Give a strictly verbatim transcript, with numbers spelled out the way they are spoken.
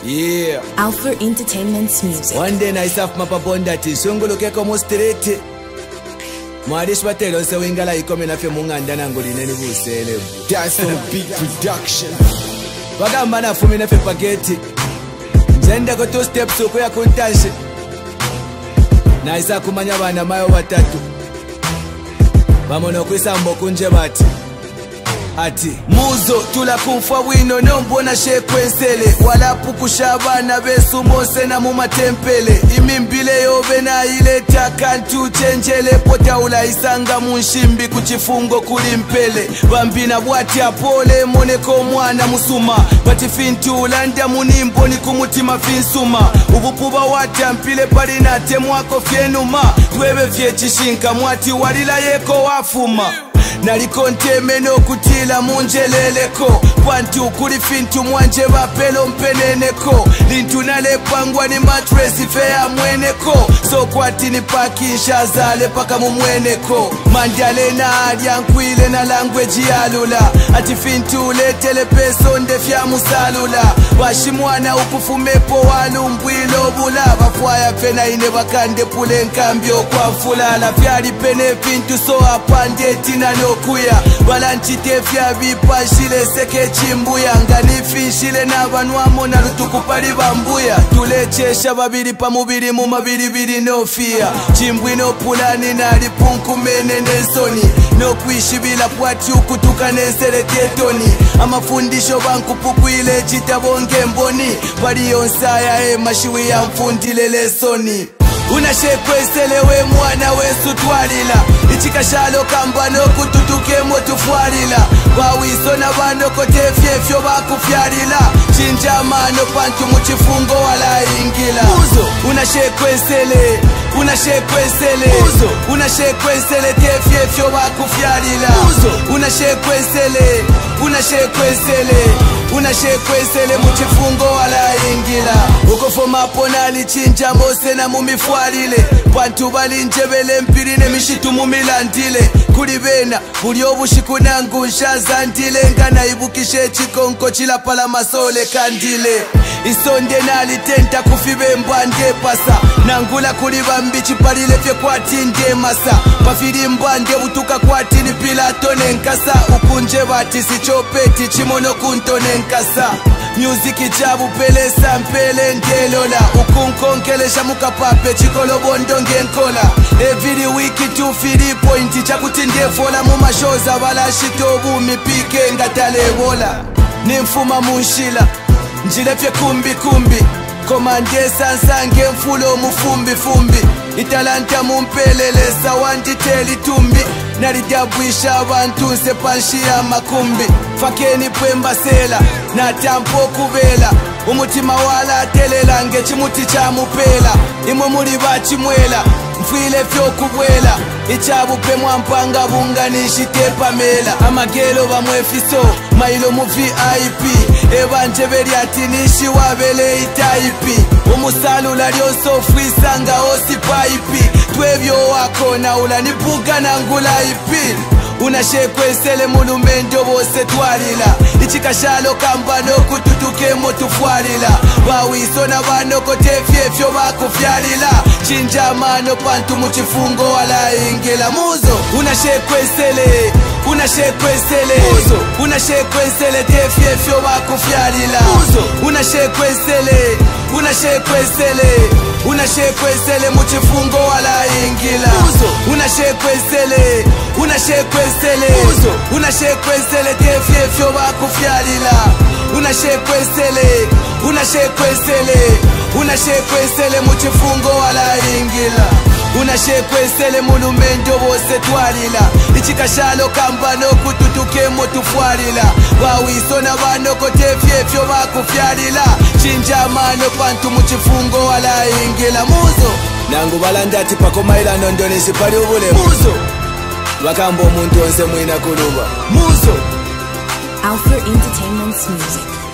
Yeah. Alpha Entertainment's music. One day I saw my papa ti shongolo keko mo straight. Mwadish batelo se wingala ikome na fe munganda na ngoli neni busele. That's some big production. Bagamba na fumi na fe pageti. Nzenda ko two steps uko ya kuntashi. Na isa kumanya bana mayo batatu. Bamono kwisambo kunje bati. Ati muzo tula kumfa wino nombona shekwensele wala pukushabana besu mose na mumatempele imimbile yobe na ile takantu chenjele pota ula isanga munshimbi kuchifungo kulimpele bambina bwati apole moneko mwana musuma bati fintu ulanda munimbo ni kumutima finsuma ubupuba wati ampile palina temwako fyenuma twebe fyechishinka mwati walila yeko wafuma Nalikonteme no kutila munjeleleko Pantu kuli fintu mwanje bapelo mpeneneko Lintu nale pangwa ni matresi fea mweneko So kwati ni paki nshazale paka mumweneko Mandale na adiankwile na language yalula Ati fintu letele peso ndefya musalula Bashimwana ukufumepo walumbwilo bula Bafwaya fena ine bakande pule nkambyo kwa fulala Fyari pene fintu so apande tina nokuya Balanchite fya bipashile seke chimbuya Nganifinshile na banwamo na lutukupali bambuya Tulechesha babiri pa mubiri mu mabiri biri no fear Chimbwi no pulani na lipunku mene nesoni No kuishi bila pwati ukutuka nesele tietoni Amafundisho banku puku ile chitabonge mboni Bari yonsaya e mashiwi ya mfundile lesoni Unashekweselewe mwana wesu twalila Ichikashalo kambano kututuke motufwalila Bawiso na bano kotefyefyo bakufyalila Chinjamano pantu muchifungo wala ingila Uzo unashekwesele Unashekwesele Uzo unashekwesele tefyefyo bakufyalila Uzo unashekwesele Unashekwesele Unashekwesele muchifungo wala ingila Ukofoma ponali chinja mose na mumifwalile Pantu bali njebele mpiri ne mishitu mumilandile Kulibena buli obushiku nangu nshazandile Ngana ibukishe chikonko chilapala masole kandile Isonde nali tenta kufibe mbande pasa Nangula kuliba mbichi palile fye kwati nde masa Pafiri mbande utuka kwati ni pilato nenkasa Ukunje bati sichopeti chimono kunto nenkasa Music jabu pele sampele ndelola Ukunkonkelesha mukapape chikolo bondo ngenkola Every week two fili pointi chakuti ndefola Muma shows bala shitobu mipike ngatalebola Nimfuma munshila Njilefye kumbi kumbi Komande sansange mfulo mufumbi fumbi Italanta mumpelelesa wantiteli tumbi Nalijabwisha abantu nse panshi ya makumbi Fakeni pwemba sela na tampo kubela Umutima wala atelela nge chimuti cha mupela Imwe muri bachimwela mfile fyo kubwela Ichabupe mwampanga bunganishite pamela Amagelo bamwefiso mailo mu V I P Ebanje beri atinishi wabele itaipi Umusalula lyoso fwisanga osi paipi Twebyo wako na ulanipuga na ngula ipi Unashekwesele mulumendo bose twalila Ichikashalo kambano kututuke motufwalila Bawiso na bano kotefyefyo bakufyalila Chinjamano pantu muchifungo wala ingela Muzo unashekwesele Unashekwesele Muzo unashekwesele tefyefyo bakufyalila Muzo unashekwesele Unashekwesele Unashekwesele muchifungo wala ingila Muzo unashekwesele Unashekwesele Uzo unashekwesele tefyefyo bakufyalila Unashekwesele Unashekwesele Unashekwesele muchifungo wala ingila Unashekwesele mulumendo bose twalila Ichikashalo kambano kututuke motufwalila Bawiso na bano kotefyefyo bakufyalila Chinjamano pantu muchifungo wala ingila Muzo Nangu balandati pako maila nondonisi pali ubule Muzo Wakambo muntu onse mwina kuluba Muzo Alpha Entertainment's music.